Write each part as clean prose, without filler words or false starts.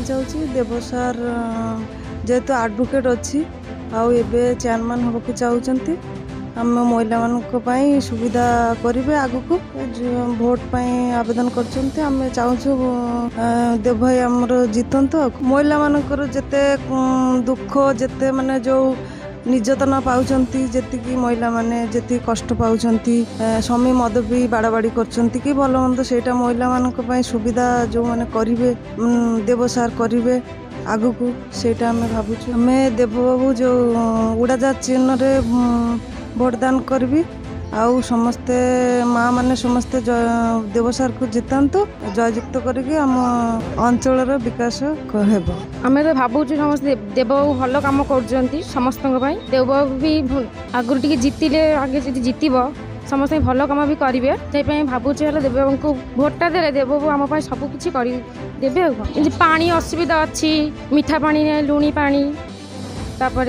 चाहूँगी देव सार जेहेतु एडवोकेट अच्छी आबे चेयरमैन होगा चाहते आम महिला मानी सुविधा करेंगे आगु को भोट पाई आवेदन करें चाहूँ देव भाई आमर जीतंतु महिला मानकर जिते दुख जिते माने जो निर्यातना पाउचंती जेतिकी महिला माने जेति कष्ट पाउचंती स्वामी मद भी बाड़ाबाड़ी करचंती कि भल मंद सेटा महिला मानक पई सुविधा जो माने करिवे देव सार करिवे आगु को सेटा हमें भाबुछु हमें देव बाबू जो उड़ाजाहाज चिन्ह रे भोटदान करबी आउ समस्ते माँ माने समस्ते देव सार को जितांतु जययुक्त करके आम अंचल विकास हेब आमे तो भाबुछु समस्ते देव बाबू भल काम कर समस्त देव बाबू भी आगु टिके जीतिले आगे जदि जीतब समस्त भल कम भी करेंगे से भावुँ देव बाबू को भोटा दे देव बाबू आम सब किसी देवे पानी असुविधा अच्छी मीठा पानी लुणी पानी तापर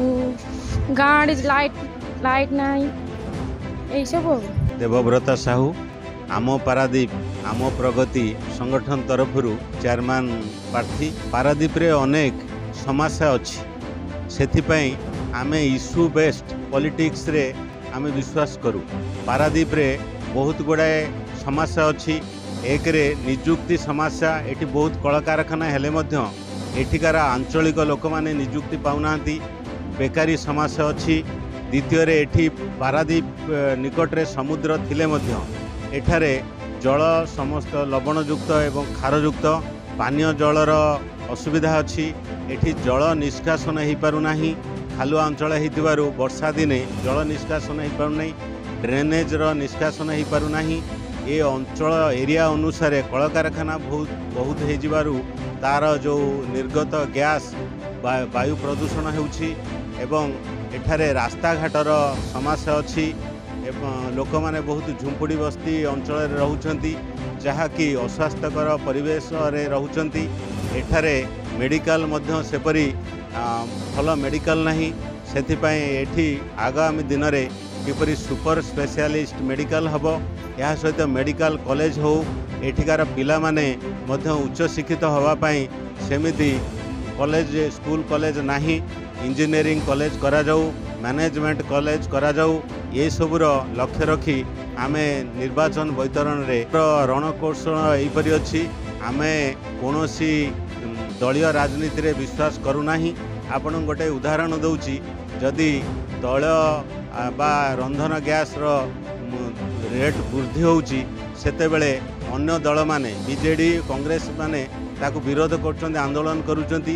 गाँव लाइट नाई यही सब देवव्रत साहू आम पारादीप आम प्रगति संगठन तरफ चेयरमैन प्रार्थी पारादीप रे अनेक समस्या अच्छी से आमे इश्यू बेस्ड पॉलिटिक्स रे आमे विश्वास करूँ पारादीप रे बहुत गुड़ाए समस्या अच्छी एक रे निजुक्ति समस्या एटी बहुत कलकारखाना हेले मध्य एठिकार आंचलिक लोक माने निजुक्ति पाउना बेकारी समस्या अच्छी द्वितीय रे एठी पारादीप निकट रे समुद्र थिले मध्य एठारे जल समस्त लवणयुक्त एवं खारयुक्त पानीय जलर असुविधा अच्छी एठी जल निष्कासन हो पारुना खालुआ अंचल हो वर्षा दिने जल निष्कासन हो पारुना ड्रेनेज रो निष्कासन हो पारुना ये अंचल एरिया अनुसार कलकारखाना बहुत हो तार जो निर्गत गैस वायु प्रदूषण होउछि एवं एठारे रास्ता घाटर समस्या अच्छी लोक माने बहुत झुंपुड़ी बस्ती अंचल रहउछंती जहाँकि अस्वास्थ्यकर परिवेश रे रहउछंती एठारे मेडिकल मध्य सेपरी भल मेडिकल नहीं सेथिपाई एठी आगामी दिन में किपरि सुपर स्पेशलिस्ट मेडिकल हब या सहित मेडिकल कॉलेज हो एठिकार पिला माने मध्य उच्च शिक्षित होवापाई सेमिति कॉलेज स्कूल कॉलेज नहीं इंजीनियरिंग कॉलेज करा जाऊ मैनेजमेंट कॉलेज करा जाऊ ये सबूर लक्ष्य रखी आमे निर्वाचन बैतरण रे रणकौशल यहीपरि अच्छी आमे कौनसी दलीय राजनीति रे विश्वास करूना आपण गोटे उदाहरण दौची जदि तैल बा रंधन गैस रो रेट वृद्धि होउची सेतेबेले अन्य दल माने बीजेडी कांग्रेस माने ताकू विरोध कर आंदोलन करुचंती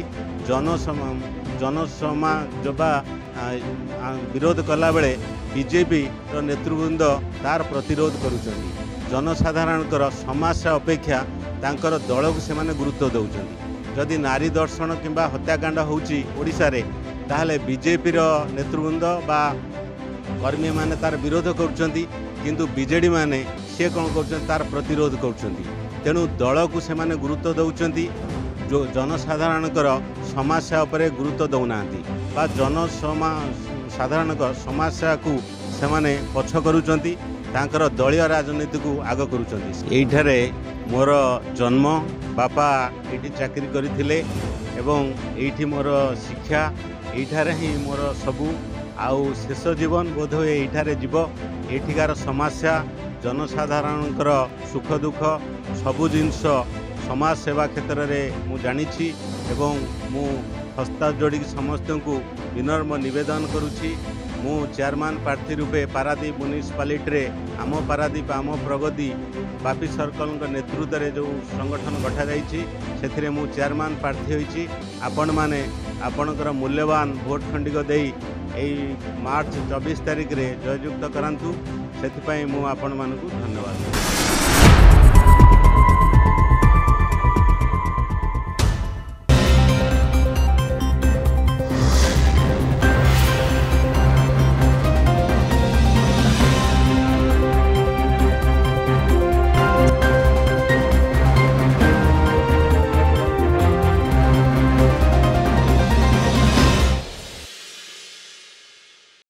जनसमाज बा विरोध कला बेले बीजेपी रो नेतृवृंद तार प्रतिरोध करुचंती जनसाधारणकर समस्या अपेक्षा तांकर दल को सेमाने गुरुत्व दौचंती जदि नारी दर्शन किंबा हत्याकांड होउची ओडिसा रे ताहले बीजेपी रो नेतृवृंद बा कर्मी माने तार विरोध करुचंती किंतु बीजेडी माने से कौन कर तार प्रतिरोध करुचंती तेणु दल को सेमाने गुरुत्व दौचंती जो जनसाधारणकर समस्या उपरे गुरुत्व दौना बा जनसाधारण समस्या को सेमाने पछ करुचंती तांकर दलीय राजनीति को आग करुचंती एइठारे मोर जन्म बापा एठी चाकरी करथिले एवं एठी मोर शिक्षा एठारे ही मोर सबू आउ शेष जीवन बोध हुए एठारे जीव एठिकार समस्या जनसाधारणकर सुख दुख सबु जिनस समाज सेवा क्षेत्र में मु जानिछि एवं मु हस्ता जोड़ी समस्त को विनम्र निवेदन करुछि मु चेयरमैन प्रार्थी रूपे पारादीप म्युनिसिपालिटी रे आम पारादीप आम प्रगति बापी सर्कल नेतृत्व में जो संगठन गठा जाइछि सेथिरे मु चेयरमैन प्रार्थी होइछि आपण माने आपणकर मूल्यवान भोट खंडिक देई मार्च 24 तारिख रे जययुक्त करांतु सेथिपाई मु आपण मानकु धन्यवाद।